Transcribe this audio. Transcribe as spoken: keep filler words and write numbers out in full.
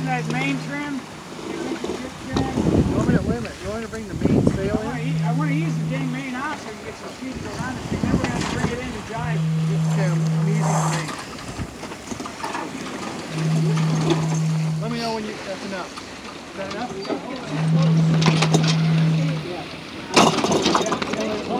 that main trim? You want me to, wait a minute, you want me to bring the main sail in? I want to use the dang main out so you can get some speed around it. You never have to bring it in to jive. Okay, I'm, I'm using the main. Let me know when you, that's enough. Is that enough?